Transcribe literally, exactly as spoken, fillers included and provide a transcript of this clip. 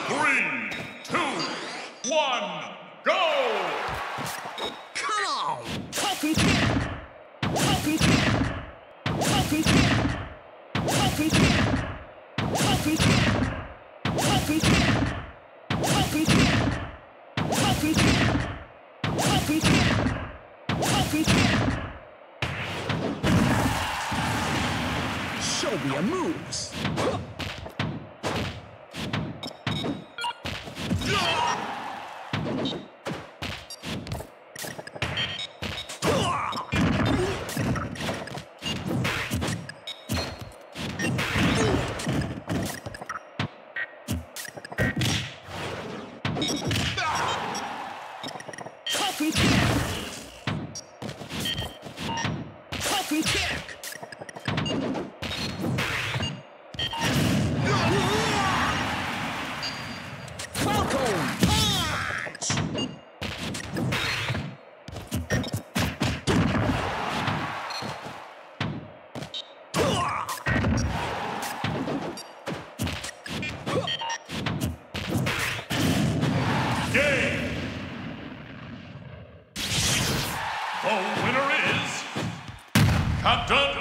Three, two, one, go! Come on! Talking kick! Talking kick! Talking kick! Talking kick! Talking kick! Talking kick! Talking kick! Talking kick! Talking kick! Talking kick! Show me your moves! Talking kick! Talking kick! Falcon punch! Game! The winner is Captain